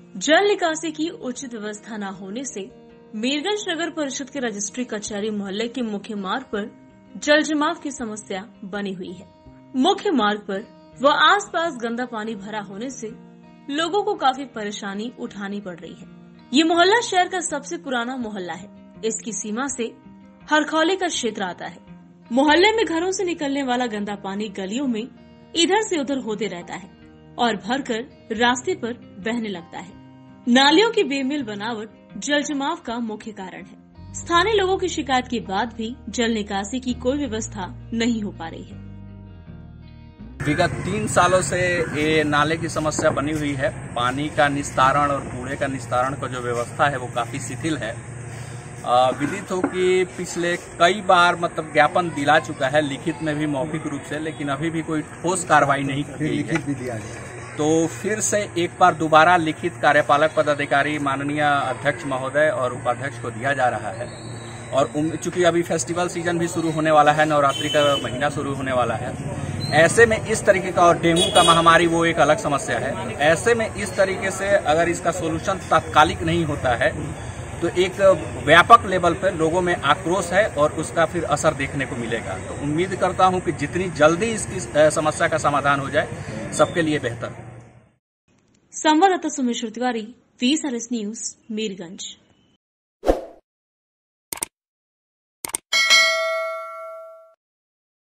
जल निकासी की उचित व्यवस्था न होने से मीरगंज नगर परिषद के रजिस्ट्री कचहरी मोहल्ले के मुख्य मार्ग पर जल जमाव की समस्या बनी हुई है। मुख्य मार्ग पर व आसपास गंदा पानी भरा होने से लोगों को काफी परेशानी उठानी पड़ रही है। ये मोहल्ला शहर का सबसे पुराना मोहल्ला है। इसकी सीमा से हरखौली का क्षेत्र आता है। मोहल्ले में घरों से निकलने वाला गंदा पानी गलियों में इधर से उधर होते रहता है और भरकर रास्ते पर बहने लगता है। नालियों की बेमेल बनावट जल जमाव का मुख्य कारण है। स्थानीय लोगों की शिकायत के बाद भी जल निकासी की कोई व्यवस्था नहीं हो पा रही है। विगत 3 सालों से ये नाले की समस्या बनी हुई है। पानी का निस्तारण और कूड़े का निस्तारण का जो व्यवस्था है वो काफी शिथिल है। विदित हो कि पिछले कई बार ज्ञापन दिला चुका है, लिखित में भी मौखिक रूप से, लेकिन अभी भी कोई ठोस कार्रवाई नहीं की गई है। तो फिर से एक बार दोबारा लिखित कार्यपालक पदाधिकारी माननीय अध्यक्ष महोदय और उपाध्यक्ष को दिया जा रहा है। और चूंकि अभी फेस्टिवल सीजन भी शुरू होने वाला है, नवरात्रि का महीना शुरू होने वाला है, ऐसे में इस तरीके का, और डेंगू का महामारी वो एक अलग समस्या है। ऐसे में इस तरीके से अगर इसका सोल्यूशन तात्कालिक नहीं होता है तो एक व्यापक लेवल पर लोगों में आक्रोश है और उसका फिर असर देखने को मिलेगा। तो उम्मीद करता हूं कि जितनी जल्दी इसकी समस्या का समाधान हो जाए सबके लिए बेहतर। संवाददाता सुमेश तिवारी, VSRS न्यूज, मीरगंज।